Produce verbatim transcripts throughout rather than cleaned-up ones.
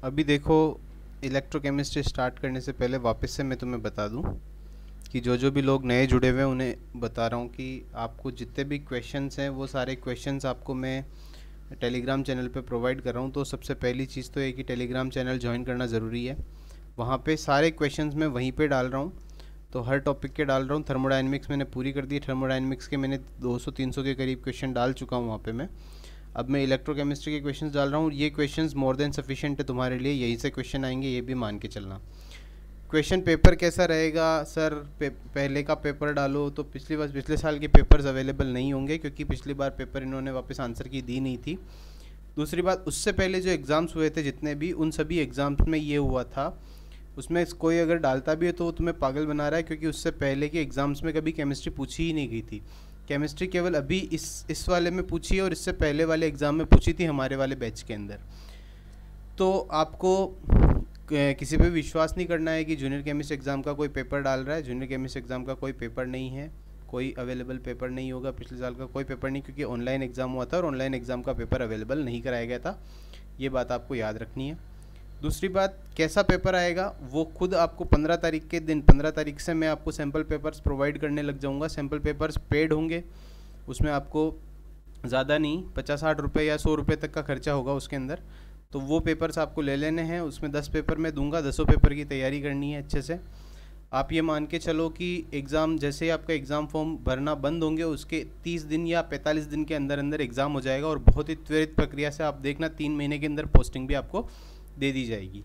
अभी देखो, electrochemistry start करने से पहले वापस से मैं तुम्हें बता दूं कि जो जो भी लोग नए जुड़े हुए हैं उन्हें बता रहा हूं कि आपको जितने भी क्वेश्चंस हैं वो सारे क्वेश्चंस आपको मैं टेलीग्राम चैनल पे प्रोवाइड कर रहा हूं। तो सबसे पहली चीज़ तो ये कि टेलीग्राम चैनल ज्वाइन करना ज़रूरी है। वहाँ पे सारे क्वेश्चंस मैं वहीं पे डाल रहा हूँ, तो हर टॉपिक के डाल रहा हूँ। थर्मोडायनेमिक्स मैंने पूरी कर दी। थर्मोडायनेमिक्स के मैंने दो सौ तीन सौ के करीब क्वेश्चन डाल चुका हूँ वहाँ पे मैं। अब मैं इलेक्ट्रोकेमिस्ट्री के क्वेश्चंस डाल रहा हूँ। ये क्वेश्चंस मोर देन सफिशिएंट है तुम्हारे लिए, यहीं से क्वेश्चन आएंगे, ये भी मान के चलना। क्वेश्चन पेपर कैसा रहेगा सर? पे, पहले का पेपर डालो तो पिछली बार पिछले साल के पेपर्स अवेलेबल नहीं होंगे, क्योंकि पिछली बार पेपर इन्होंने वापस आंसर की दी नहीं थी। दूसरी बात, उससे पहले जो एग्ज़ाम्स हुए थे जितने भी, उन सभी एग्ज़ाम्स में ये हुआ था, उसमें कोई अगर डालता भी है तो वो तुम्हें पागल बना रहा है, क्योंकि उससे पहले के एग्ज़ाम्स में कभी केमिस्ट्री पूछी ही नहीं गई थी। केमिस्ट्री केवल अभी इस इस वाले में पूछी है, और इससे पहले वाले एग्ज़ाम में पूछी थी हमारे वाले बैच के अंदर। तो आपको किसी पे विश्वास नहीं करना है कि जूनियर केमिस्ट एग्ज़ाम का कोई पेपर डाल रहा है। जूनियर केमिस्ट एग्ज़ाम का कोई पेपर नहीं है, कोई अवेलेबल पेपर नहीं होगा। पिछले साल का कोई पेपर नहीं, क्योंकि ऑनलाइन एग्ज़ाम हुआ था और ऑनलाइन एग्ज़ाम का पेपर अवेलेबल नहीं कराया गया था। ये बात आपको याद रखनी है। दूसरी बात, कैसा पेपर आएगा वो खुद आपको पंद्रह तारीख के दिन पंद्रह तारीख से मैं आपको सैम्पल पेपर्स प्रोवाइड करने लग जाऊंगा। सैम्पल पेपर्स पेड होंगे, उसमें आपको ज़्यादा नहीं, पचास साठ रुपये या सौ रुपये तक का खर्चा होगा उसके अंदर। तो वो पेपर्स आपको ले लेने हैं। उसमें दस पेपर मैं दूंगा, दसों पेपर की तैयारी करनी है अच्छे से। आप ये मान के चलो कि एग्ज़ाम जैसे ही आपका एग्ज़ाम फॉर्म भरना बंद होंगे, उसके तीस दिन या पैंतालीस दिन के अंदर अंदर एग्ज़ाम हो जाएगा, और बहुत ही त्वरित प्रक्रिया से आप देखना तीन महीने के अंदर पोस्टिंग भी आपको दे दी जाएगी।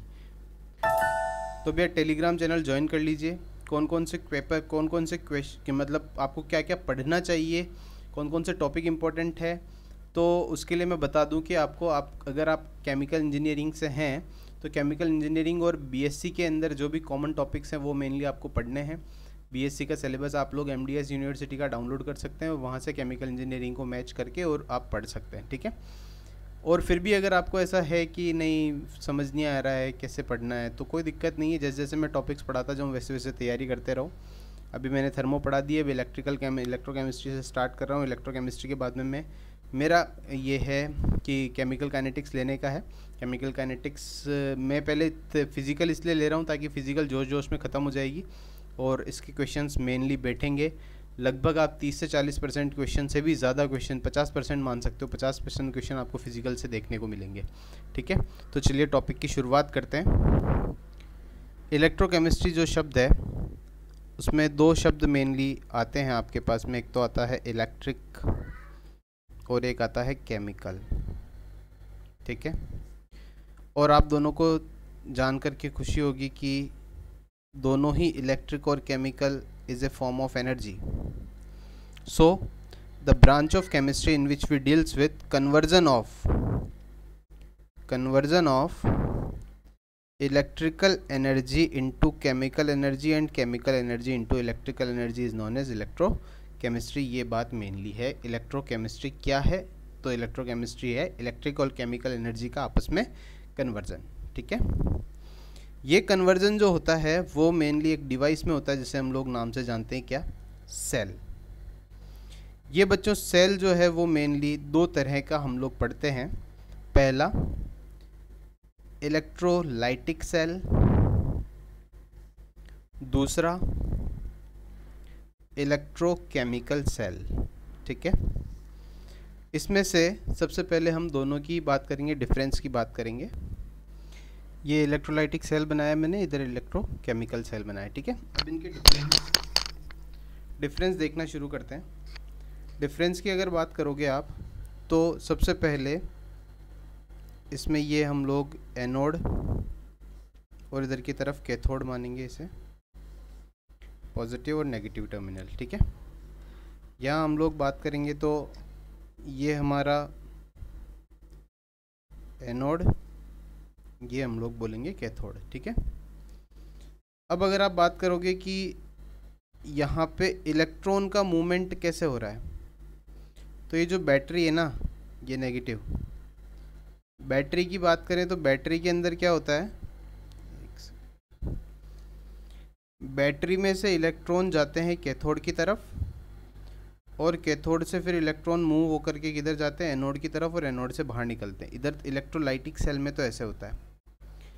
तो भैया टेलीग्राम चैनल ज्वाइन कर लीजिए। कौन कौन से पेपर, कौन कौन से क्वेश्चन, मतलब आपको क्या क्या पढ़ना चाहिए, कौन कौन से टॉपिक इम्पोर्टेंट है, तो उसके लिए मैं बता दूं कि आपको, आप अगर आप केमिकल इंजीनियरिंग से हैं तो केमिकल इंजीनियरिंग और बीएससी के अंदर जो भी कॉमन टॉपिक्स हैं वो मेनली आपको पढ़ने हैं। बीएससी का सिलेबस आप लोग एमडीएस यूनिवर्सिटी का डाउनलोड कर सकते हैं, और वहाँ से केमिकल इंजीनियरिंग को मैच करके और आप पढ़ सकते हैं, ठीक है। और फिर भी अगर आपको ऐसा है कि नहीं समझ नहीं आ रहा है कैसे पढ़ना है, तो कोई दिक्कत नहीं है। जैसे जैसे मैं टॉपिक्स पढ़ाता जाऊँ वैसे वैसे तैयारी करते रहो। अभी मैंने थर्मो पढ़ा दी है, अभी इलेक्ट्रिकल केम इलेक्ट्रोकेमिस्ट्री से स्टार्ट कर रहा हूँ। इलेक्ट्रोकेमिस्ट्री के बाद में मैं मेरा ये है कि केमिकल काइनेटिक्स लेने का है। केमिकल काइनेटिक्स मैं पहले फ़िज़िकल इसलिए ले रहा हूँ ताकि फ़िज़िकल जोश जोश में ख़त्म हो जाएगी, और इसके क्वेश्चंस मेनली बैठेंगे। लगभग आप तीस से चालीस परसेंट क्वेश्चन से भी ज़्यादा क्वेश्चन, पचास परसेंट मान सकते हो, पचास परसेंट क्वेश्चन आपको फिजिकल से देखने को मिलेंगे, ठीक है। तो चलिए टॉपिक की शुरुआत करते हैं। इलेक्ट्रोकेमिस्ट्री जो शब्द है उसमें दो शब्द मेनली आते हैं आपके पास में। एक तो आता है इलेक्ट्रिक और एक आता है केमिकल, ठीक है। और आप दोनों को जान कर के खुशी होगी कि दोनों ही इलेक्ट्रिक और chemical is a form of energy. So the branch of chemistry in which we deals with conversion of conversion of electrical energy into chemical energy and chemical energy into electrical energy is known as electrochemistry. ये बात mainly है। Electrochemistry क्या है? तो electrochemistry है electric और chemical energy का आपस में कन्वर्जन, ठीक है। ये कन्वर्जन जो होता है वो मेनली एक डिवाइस में होता है, जिसे हम लोग नाम से जानते हैं क्या? सेल। ये बच्चों सेल जो है वो मेनली दो तरह का हम लोग पढ़ते हैं। पहला इलेक्ट्रोलाइटिक सेल, दूसरा इलेक्ट्रोकेमिकल सेल, ठीक है। इसमें से सबसे पहले हम दोनों की बात करेंगे, डिफरेंस की बात करेंगे। ये इलेक्ट्रोलाइटिक सेल बनाया मैंने, इधर इलेक्ट्रोकेमिकल सेल बनाया, ठीक है। अब इनके डिफरेंस डिफरेंस देखना शुरू करते हैं। डिफरेंस की अगर बात करोगे आप, तो सबसे पहले इसमें ये हम लोग एनोड और इधर की तरफ कैथोड मानेंगे, इसे पॉजिटिव और नेगेटिव टर्मिनल, ठीक है। यहाँ हम लोग बात करेंगे तो ये हमारा एनोड, ये हम लोग बोलेंगे कैथोड, ठीक है। अब अगर आप बात करोगे कि यहाँ पे इलेक्ट्रॉन का मूवमेंट कैसे हो रहा है, तो ये जो बैटरी है ना, ये नेगेटिव बैटरी की बात करें तो बैटरी के अंदर क्या होता है, बैटरी में से इलेक्ट्रॉन जाते हैं कैथोड की तरफ, और कैथोड से फिर इलेक्ट्रॉन मूव होकर के किधर जाते हैं? एनोड की तरफ, और एनोड से बाहर निकलते हैं। इधर इलेक्ट्रोलाइटिक सेल में तो ऐसे होता है।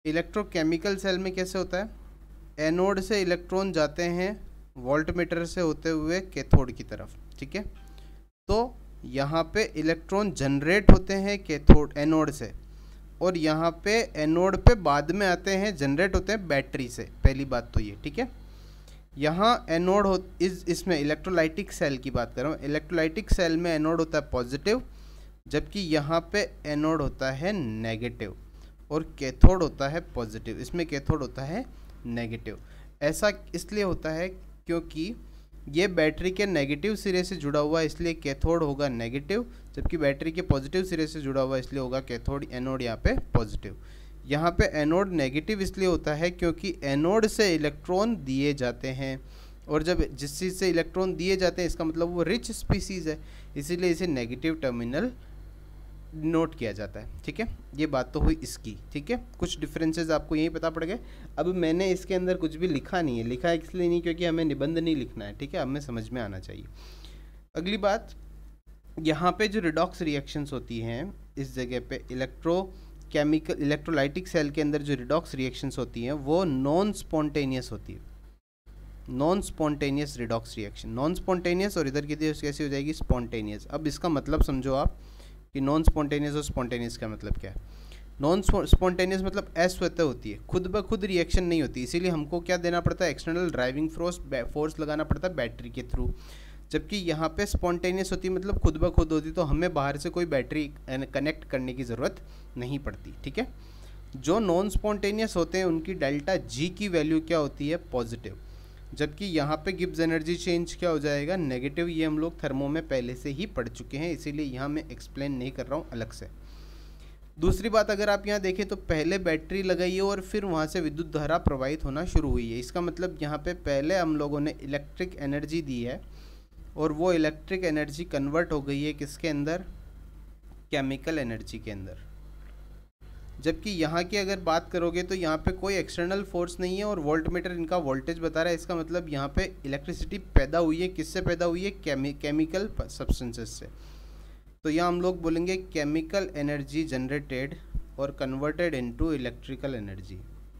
इलेक्ट्रोकेमिकल सेल में कैसे होता है, एनोड से इलेक्ट्रॉन जाते हैं वोल्टमीटर से होते हुए कैथोड की तरफ, ठीक है। तो यहाँ पे इलेक्ट्रॉन जनरेट होते हैं कैथोड एनोड से, और यहाँ पे एनोड पे बाद में आते हैं, जनरेट होते हैं बैटरी से, पहली बात तो ये, ठीक है। यहाँ एनोड हो इस इसमें इलेक्ट्रोलाइटिक सेल की बात कर रहा हूँ, इलेक्ट्रोलाइटिक सेल में एनोड होता है पॉजिटिव, जबकि यहाँ पे एनोड होता है नेगेटिव और कैथोड होता है पॉजिटिव, इसमें कैथोड होता है नेगेटिव। ऐसा इसलिए होता है क्योंकि ये बैटरी के नेगेटिव सिरे से जुड़ा हुआ है, इसलिए कैथोड होगा नेगेटिव, जबकि बैटरी के पॉजिटिव सिरे से जुड़ा हुआ है, इसलिए होगा कैथोड, एनोड यहाँ पे पॉजिटिव। यहाँ पे एनोड नेगेटिव इसलिए होता है क्योंकि एनोड से इलेक्ट्रॉन दिए जाते हैं, और जब जिस चीज़ से इलेक्ट्रॉन दिए जाते हैं इसका मतलब वो रिच स्पीसीज़ है, इसीलिए इसे नेगेटिव टर्मिनल नोट किया जाता है, ठीक है। ये बात तो हुई इसकी, ठीक है। कुछ डिफरेंसेस आपको यही पता पड़ गए। अब मैंने इसके अंदर कुछ भी लिखा नहीं है, लिखा है इसलिए नहीं क्योंकि हमें निबंध नहीं लिखना है, ठीक है, हमें समझ में आना चाहिए। अगली बात, यहाँ पे जो रिडॉक्स रिएक्शंस होती हैं इस जगह पे इलेक्ट्रो केमिकल इलेक्ट्रोलाइटिक सेल के अंदर जो रिडॉक्स रिएक्शंस होती हैं वो नॉन स्पॉन्टेनियस होती है, non spontaneous redox reaction, non spontaneous, और इधर की तरफ कैसी हो जाएगी, स्पॉन्टेनियस। अब इसका मतलब समझो आप कि नॉन स्पॉन्टेनियस और स्पॉन्टेनियस का मतलब क्या है। नॉन स्पॉन्टेनियस मतलब अस्वतः होती है, खुद ब खुद रिएक्शन नहीं होती, इसीलिए हमको क्या देना पड़ता है, एक्सटर्नल ड्राइविंग फोर्स फोर्स लगाना पड़ता है बैटरी के थ्रू। जबकि यहाँ पे स्पॉन्टेनियस होती है मतलब खुद ब खुद होती, तो हमें बाहर से कोई बैटरी कनेक्ट करने की ज़रूरत नहीं पड़ती, ठीक है। जो नॉन स्पॉन्टेनियस होते हैं उनकी डेल्टा जी की वैल्यू क्या होती है, पॉजिटिव, जबकि यहाँ पे गिब्स एनर्जी चेंज क्या हो जाएगा, नेगेटिव। ये हम लोग थर्मो में पहले से ही पढ़ चुके हैं, इसीलिए यहाँ मैं एक्सप्लेन नहीं कर रहा हूँ अलग से। दूसरी बात, अगर आप यहाँ देखें तो पहले बैटरी लगाई है और फिर वहाँ से विद्युत धारा प्रवाहित होना शुरू हुई है, इसका मतलब यहाँ पे पहले हम लोगों ने इलेक्ट्रिक एनर्जी दी है और वो इलेक्ट्रिक एनर्जी कन्वर्ट हो गई है किसके अंदर, केमिकल एनर्जी के अंदर। जबकि यहाँ की अगर बात करोगे तो यहाँ पे कोई एक्सटर्नल फोर्स नहीं है और वोल्टमीटर इनका वोल्टेज बता रहा है, इसका मतलब यहाँ पे इलेक्ट्रिसिटी पैदा हुई है, किससे पैदा हुई है, केमि केमिकल सब्सटेंसेस से। तो यहाँ हम लोग बोलेंगे केमिकल एनर्जी जनरेटेड और converted into electrical energy.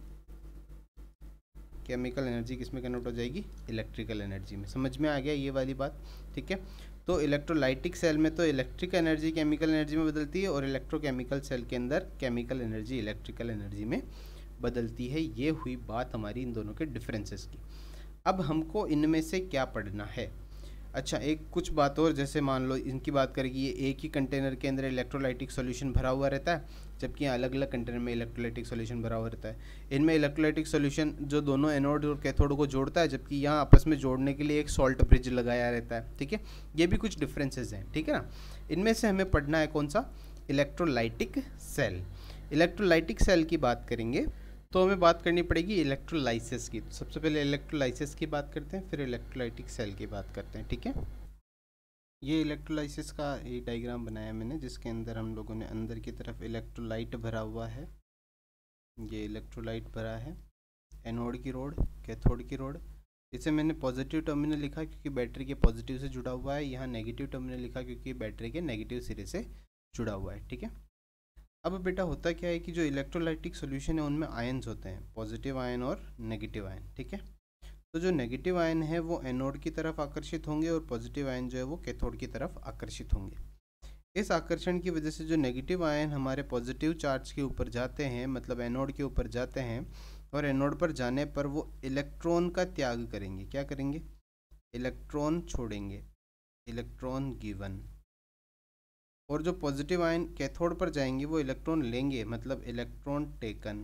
Chemical energy किस में कन्वर्ट हो जाएगी, इलेक्ट्रिकल एनर्जी में। समझ में आ गया ये वाली बात, ठीक है। तो इलेक्ट्रोलाइटिक सेल में तो इलेक्ट्रिक एनर्जी केमिकल एनर्जी में बदलती है और इलेक्ट्रोकेमिकल सेल के अंदर केमिकल एनर्जी इलेक्ट्रिकल एनर्जी में बदलती है। ये हुई बात हमारी इन दोनों के डिफरेंसेस की। अब हमको इनमें से क्या पढ़ना है। अच्छा, एक कुछ बात और, जैसे मान लो इनकी बात करेगी, ये एक ही कंटेनर के अंदर इलेक्ट्रोलाइटिक सॉल्यूशन भरा हुआ रहता है, जबकि यहाँ अलग अलग कंटेनर में इलेक्ट्रोलाइटिक सॉल्यूशन भरा हुआ रहता है। इनमें इलेक्ट्रोलाइटिक सॉल्यूशन जो दोनों एनोड और कैथोड को जोड़ता है, जबकि यहाँ आपस में जोड़ने के लिए एक सॉल्ट ब्रिज लगाया रहता है, ठीक है। ये भी कुछ डिफरेंसेस हैं, ठीक है ना। इनमें से हमें पढ़ना है कौन सा, इलेक्ट्रोलाइटिक सेल। इलेक्ट्रोलाइटिक सेल की बात करेंगे तो हमें बात करनी पड़ेगी इलेक्ट्रोलाइसिस की। तो सबसे पहले इलेक्ट्रोलाइसिस की बात करते हैं, फिर इलेक्ट्रोलाइटिक सेल की बात करते हैं, ठीक है। ये इलेक्ट्रोलाइसिस का एक डायग्राम बनाया मैंने, जिसके अंदर हम लोगों ने अंदर की तरफ इलेक्ट्रोलाइट भरा हुआ है, ये इलेक्ट्रोलाइट भरा है, एनोड की रोड, कैथोड की रोड। इसे मैंने पॉजिटिव टर्मिनल लिखा क्योंकि बैटरी के पॉजिटिव से जुड़ा हुआ है, यहाँ नेगेटिव टर्मिनल लिखा क्योंकि बैटरी के नेगेटिव सिरे से जुड़ा हुआ है, ठीक है। अब बेटा होता क्या है कि जो इलेक्ट्रोलाइटिक सॉल्यूशन है उनमें आयन्स होते हैं, पॉजिटिव आयन और नेगेटिव आयन, ठीक है। तो जो नेगेटिव आयन है वो एनोड की तरफ आकर्षित होंगे और पॉजिटिव आयन जो है वो कैथोड की तरफ आकर्षित होंगे। इस आकर्षण की वजह से जो नेगेटिव आयन हमारे पॉजिटिव चार्ज के ऊपर जाते हैं, मतलब एनोड के ऊपर जाते हैं, और एनोड पर जाने पर वो इलेक्ट्रॉन का त्याग करेंगे। क्या करेंगे, इलेक्ट्रॉन छोड़ेंगे, इलेक्ट्रॉन गिवन। और जो पॉजिटिव आयन कैथोड पर जाएंगे वो इलेक्ट्रॉन लेंगे, मतलब इलेक्ट्रॉन टेकन।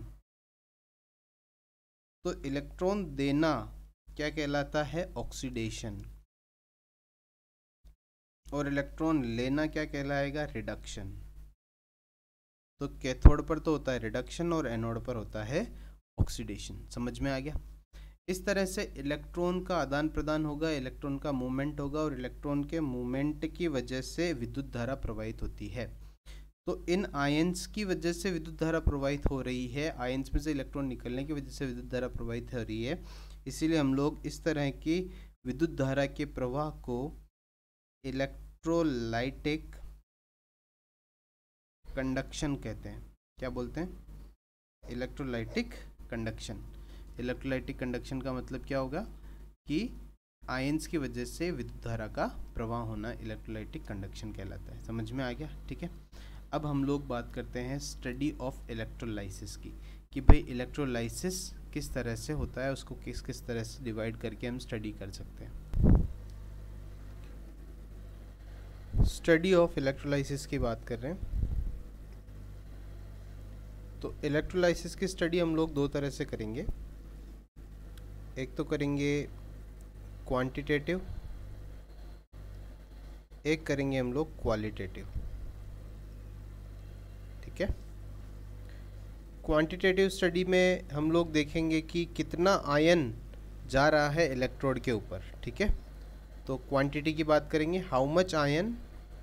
तो इलेक्ट्रॉन देना क्या कहलाता है, ऑक्सीडेशन, और इलेक्ट्रॉन लेना क्या कहलाएगा, रिडक्शन। तो कैथोड पर तो होता है रिडक्शन और एनोड पर होता है ऑक्सीडेशन। समझ में आ गया। इस तरह से इलेक्ट्रॉन का आदान प्रदान होगा, इलेक्ट्रॉन का मूवमेंट होगा, और इलेक्ट्रॉन के मूवमेंट की वजह से विद्युत धारा प्रवाहित होती है। तो इन आयंस की वजह से विद्युत धारा प्रवाहित हो रही है, आयंस में से इलेक्ट्रॉन निकलने की वजह से विद्युत धारा प्रवाहित हो रही है, इसीलिए हम लोग इस तरह की विद्युत धारा के प्रवाह को इलेक्ट्रोलाइटिक कंडक्शन कहते हैं। क्या बोलते हैं, इलेक्ट्रोलाइटिक कंडक्शन। इलेक्ट्रोलाइटिक कंडक्शन का मतलब क्या होगा कि आयंस की वजह से विद्युत धारा का प्रवाह होना इलेक्ट्रोलाइटिक कंडक्शन कहलाता है। समझ में आ गया? ठीक है। अब हम लोग बात करते हैं स्टडी ऑफ इलेक्ट्रोलाइसिस की, कि भाई इलेक्ट्रोलाइसिस किस तरह से होता है, उसको किस किस तरह से डिवाइड करके हम स्टडी कर सकते हैं। स्टडी ऑफ इलेक्ट्रोलाइसिस की बात कर रहे हैं, तो इलेक्ट्रोलाइसिस की स्टडी हम लोग दो तरह से करेंगे। एक तो करेंगे क्वांटिटेटिव, एक करेंगे हम लोग क्वालिटेटिव। ठीक है। क्वांटिटेटिव स्टडी में हम लोग देखेंगे कि कितना आयन जा रहा है इलेक्ट्रोड के ऊपर। ठीक है। तो क्वांटिटी की बात करेंगे, how much ion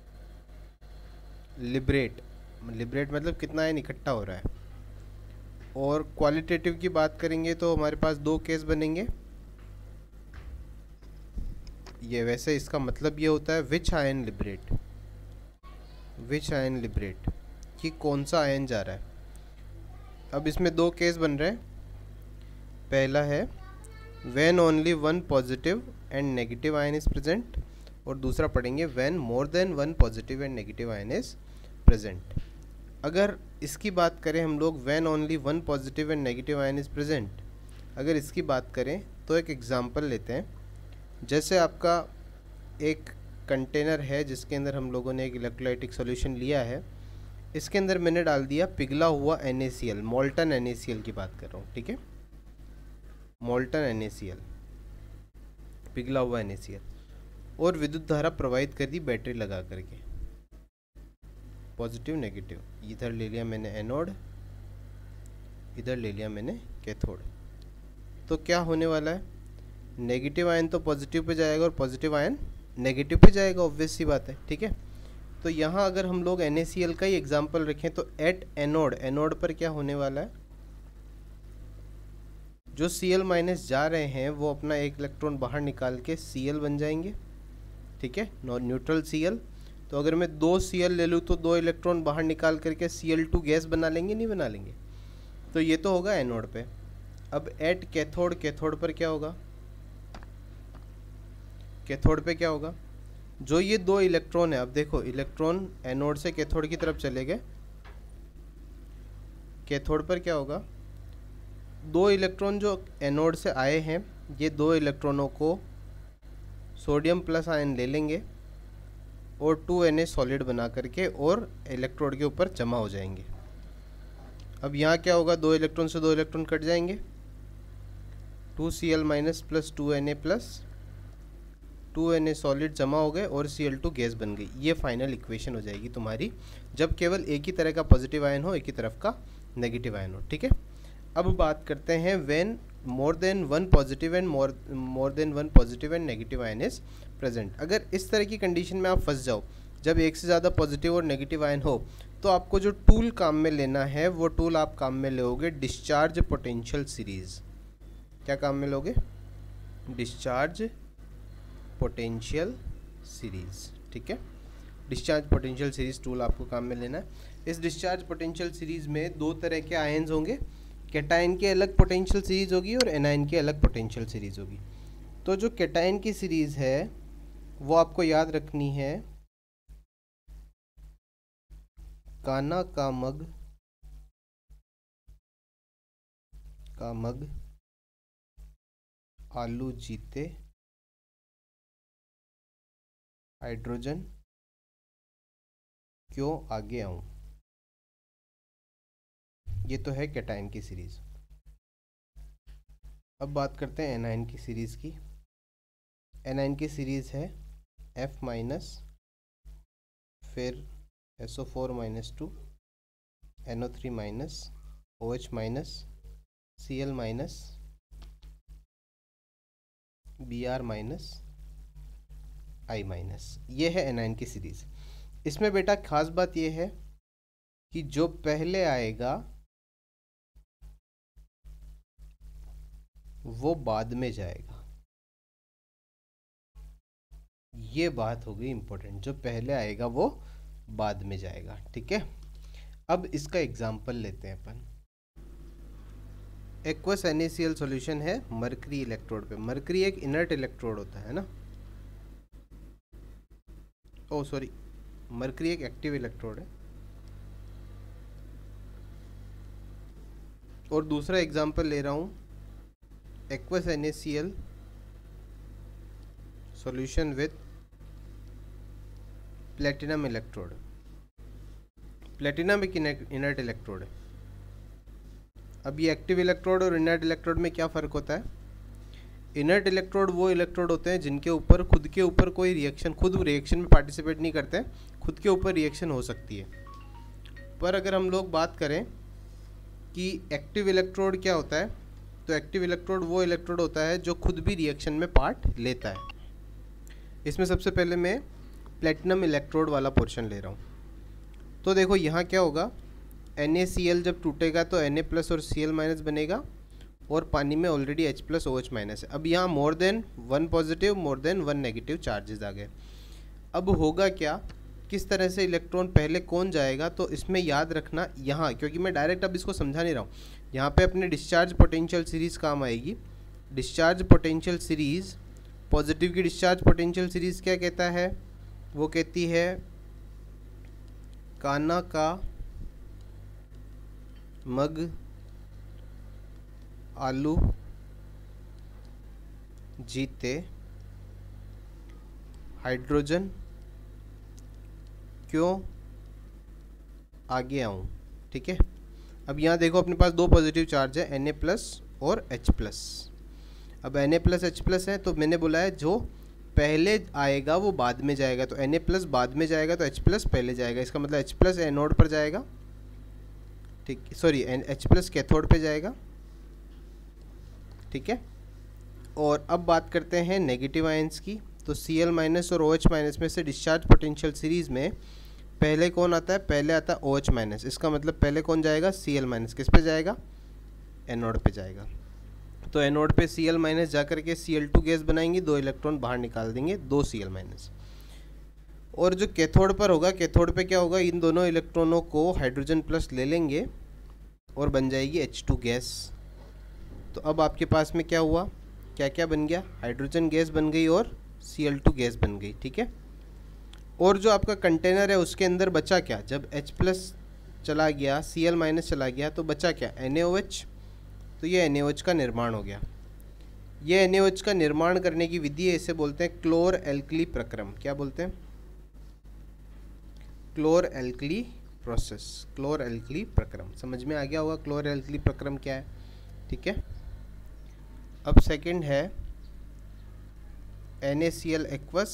liberate, liberate मतलब कितना आयन इकट्ठा हो रहा है। और क्वालिटेटिव की बात करेंगे तो हमारे पास दो केस बनेंगे। ये वैसे इसका मतलब ये होता है which ion liberate, which ion liberate, कि कौन सा आयन जा रहा है। अब इसमें दो केस बन रहे हैं। पहला है when only one positive and negative ion is present, और दूसरा पढ़ेंगे when more than one positive and negative ion is present. अगर इसकी बात करें हम लोग when only one positive and negative ion is present, अगर इसकी बात करें तो एक एग्जांपल लेते हैं। जैसे आपका एक कंटेनर है जिसके अंदर हम लोगों ने एक इलेक्ट्रोलाइटिक सॉल्यूशन लिया है, इसके अंदर मैंने डाल दिया पिघला हुआ N A C L, molten N A C L की बात कर रहा हूँ। ठीक है, molten N A C L, पिघला हुआ एन ए सी एल, और विद्युत धारा प्रवाहित कर दी बैटरी लगा करके, पॉजिटिव नेगेटिव। इधर ले लिया मैंने एनोड, इधर ले लिया मैंने कैथोड। तो क्या होने वाला है, नेगेटिव आयन तो पॉजिटिव पे जाएगा और पॉजिटिव आयन नेगेटिव पे जाएगा, ऑब्वियस सी बात है। ठीक है। तो यहाँ अगर हम लोग एन ए सी एल का ही एग्जाम्पल रखें तो एट एनोड, एनोड पर क्या होने वाला है, जो सी एल माइनस जा रहे हैं वो अपना एक इलेक्ट्रॉन बाहर निकाल के सी एल बन जाएंगे। ठीक है, न्यूट्रल सी एल। तो अगर मैं दो सी एल ले लूँ तो दो इलेक्ट्रॉन बाहर निकाल करके सी एल टू गैस बना लेंगे, नहीं बना लेंगे? तो ये तो होगा एनोड पे। अब एट कैथोड, कैथोड पर क्या होगा, कैथोड पे क्या होगा, जो ये दो इलेक्ट्रॉन है, अब देखो इलेक्ट्रॉन एनोड से कैथोड की तरफ चले गए, कैथोड पर क्या होगा, दो इलेक्ट्रॉन जो एनोड से आए हैं, ये दो इलेक्ट्रॉनों को सोडियम प्लस आयन ले लेंगे और टू एन ए सॉलिड बना करके और इलेक्ट्रोड के ऊपर जमा हो जाएंगे। अब यहाँ क्या होगा, दो इलेक्ट्रॉन से दो इलेक्ट्रॉन कट जाएंगे, two C L minus plus two N A plus two N A solid जमा हो गए और सी एल टू गैस बन गई। ये फाइनल इक्वेशन हो जाएगी तुम्हारी, जब केवल एक ही तरह का पॉजिटिव आयन हो, एक ही तरफ का नेगेटिव आयन हो। ठीक है। अब बात करते हैं when more than one positive and more more than one positive and negative ion is present. अगर इस तरह की कंडीशन में आप फंस जाओ, जब एक से ज़्यादा पॉजिटिव और नेगेटिव आयन हो, तो आपको जो टूल काम में लेना है वो टूल आप काम में लोगे डिस्चार्ज पोटेंशियल सीरीज। क्या काम में लोगे, डिस्चार्ज पोटेंशियल सीरीज। ठीक है, डिस्चार्ज पोटेंशियल सीरीज टूल आपको काम में लेना है। इस डिस्चार्ज पोटेंशियल सीरीज में दो तरह के आयन्स होंगे, कैटायन की अलग पोटेंशियल सीरीज होगी और एनायन की अलग पोटेंशियल सीरीज होगी। तो जो कैटायन की सीरीज है वो आपको याद रखनी है, काना का मग का मग आलू जीते हाइड्रोजन क्यों आगे आऊं। ये तो है कैटायन की सीरीज। अब बात करते हैं एनायन की सीरीज की। एनायन की सीरीज है F माइनस, फिर S O four minus two, N O three minus, O H minus, C L minus, B R minus, I minus. ये है एनायन की सीरीज। इसमें बेटा खास बात यह है कि जो पहले आएगा वो बाद में जाएगा। ये बात हो गई इंपॉर्टेंट, जो पहले आएगा वो बाद में जाएगा। ठीक है। अब इसका एग्जाम्पल लेते हैं अपन। Aqueous N A C L solution है मरकरी इलेक्ट्रोड पे। मरकरी एक इनर्ट इलेक्ट्रोड होता है ना, ओ सॉरी, मरकरी एक एक्टिव इलेक्ट्रोड है। और दूसरा एग्जांपल ले रहा हूँ, aqueous N A C L solution with platinum electrode. Platinum एक इनर्ट इलेक्ट्रोड है। अब ये एक्टिव इलेक्ट्रोड और इनर्ट इलेक्ट्रोड में क्या फ़र्क होता है? इनर्ट इलेक्ट्रोड वो इलेक्ट्रोड होते हैं जिनके ऊपर खुद के ऊपर कोई रिएक्शन, खुद रिएक्शन में पार्टिसिपेट नहीं करते, खुद के ऊपर रिएक्शन हो सकती है। पर अगर हम लोग बात करें कि एक्टिव इलेक्ट्रोड क्या होता है, तो एक्टिव इलेक्ट्रोड वो इलेक्ट्रोड होता है जो खुद भी रिएक्शन में पार्ट लेता है। इसमें सबसे पहले मैं प्लेटिनम इलेक्ट्रोड वाला पोर्शन ले रहा हूँ। तो देखो यहाँ क्या होगा, एन ए सी एल जब टूटेगा तो एन ए प्लस और सी एल माइनस बनेगा, और पानी में already H plus O H minus है। अब यहाँ more than one positive more than one negative charges आ गए। अब होगा क्या, किस तरह से इलेक्ट्रॉन पहले कौन जाएगा, तो इसमें याद रखना यहाँ, क्योंकि मैं डायरेक्ट अब इसको समझा नहीं रहा हूँ, यहाँ पे अपने डिस्चार्ज पोटेंशियल सीरीज़ काम आएगी। डिस्चार्ज पोटेंशियल सीरीज़, पॉजिटिव की डिस्चार्ज पोटेंशियल सीरीज़ क्या कहता है, वो कहती है काना का मग आलू जीते हाइड्रोजन क्यों आगे आऊँ। ठीक है, अब यहाँ देखो अपने पास दो पॉजिटिव चार्ज है, Na प्लस और H प्लस। अब Na प्लस H प्लस है, तो मैंने बोला है जो पहले आएगा वो बाद में जाएगा, तो Na प्लस बाद में जाएगा तो H प्लस पहले जाएगा। इसका मतलब H प्लस एनोड पर जाएगा, ठीक, सॉरी H प्लस कैथोड पे जाएगा। ठीक है, और अब बात करते हैं नेगेटिव आयंस की। तो Cl माइनस और OH माइनस में से डिस्चार्ज पोटेंशियल सीरीज़ में पहले कौन आता है, पहले आता है OH माइनस। इसका मतलब पहले कौन जाएगा, Cl माइनस। किस पे जाएगा, एनोड पे जाएगा। तो एनोड पे Cl माइनस जाकर के सी एल टू गैस बनाएंगे, दो इलेक्ट्रॉन बाहर निकाल देंगे, दो Cl माइनस। और जो कैथोड पर होगा, कैथोड पे क्या होगा, इन दोनों इलेक्ट्रॉनों को हाइड्रोजन प्लस ले लेंगे और बन जाएगी एच टू गैस। तो अब आपके पास में क्या हुआ, क्या क्या बन गया, हाइड्रोजन गैस बन गई और सी एल टू गैस बन गई। ठीक है, और जो आपका कंटेनर है उसके अंदर बचा क्या, जब H प्लस चला गया, Cl माइनस चला गया, तो बचा क्या, NaOH। तो ये NaOH का निर्माण हो गया। ये NaOH का निर्माण करने की विधि है, इसे बोलते हैं क्लोर एल्कली प्रक्रम। क्या बोलते हैं, chlor alkali process, chlor alkali प्रक्रम। समझ में आ गया होगा क्लोर एल्कली प्रक्रम क्या है। ठीक है, अब सेकंड है NaCl aqueous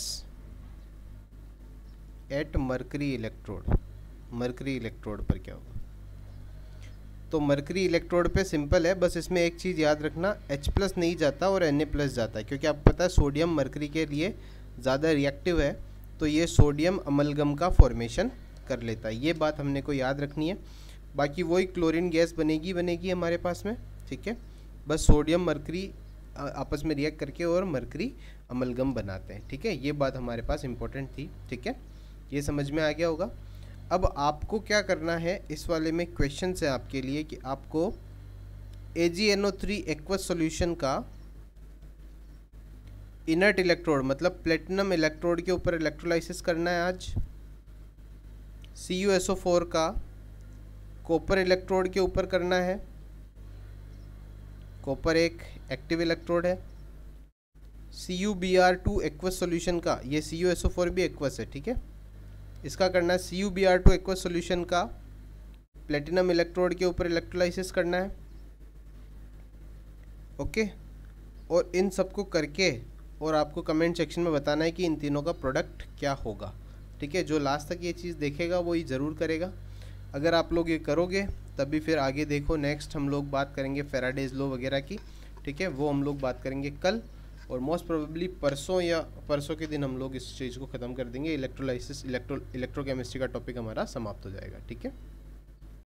at mercury electrode. Mercury electrode पर क्या होगा, तो मरकरी इलेक्ट्रोड पे सिंपल है, बस इसमें एक चीज़ याद रखना, H प्लस नहीं जाता और Na प्लस जाता है, क्योंकि आपको पता है सोडियम मरकरी के लिए ज़्यादा रिएक्टिव है, तो ये सोडियम अमलगम का फॉर्मेशन कर लेता है। ये बात हमने को याद रखनी है। बाकी वही क्लोरीन गैस बनेगी बनेगी हमारे पास में। ठीक है, बस सोडियम मरकरी आपस में रिएक्ट करके और मरकरी अमलगम बनाते हैं। ठीक है, ये बात हमारे पास इंपॉर्टेंट थी। ठीक है, ये समझ में आ गया होगा। अब आपको क्या करना है, इस वाले में क्वेश्चन है आपके लिए कि आपको A G N O three aqueous solution का इनर्ट इलेक्ट्रोड मतलब प्लेटिनम इलेक्ट्रोड के ऊपर इलेक्ट्रोलाइसिस करना है आज। C U S O four का कॉपर इलेक्ट्रोड के ऊपर करना है। कॉपर एक एक्टिव इलेक्ट्रोड है। C U B R two aqueous solution का, ये C U S O four भी एक्वस है। ठीक है, इसका करना है C U B R two aqueous solution का प्लेटिनम इलेक्ट्रोड के ऊपर इलेक्ट्रोलाइसिस करना है। ओके, और इन सबको करके और आपको कमेंट सेक्शन में बताना है कि इन तीनों का प्रोडक्ट क्या होगा। ठीक है, जो लास्ट तक ये चीज़ देखेगा वो ही ज़रूर करेगा। अगर आप लोग ये करोगे तभी फिर आगे देखो, नेक्स्ट हम लोग बात करेंगे फेराडेज लॉ वगैरह की। ठीक है, वो हम लोग बात करेंगे कल, और मोस्ट प्रोबेबली परसों या परसों के दिन हम लोग इस चीज़ को ख़त्म कर देंगे। इलेक्ट्रोलाइसिस इलेक्ट्रो इलेक्ट्रोकेमिस्ट्री का टॉपिक हमारा समाप्त हो जाएगा। ठीक है।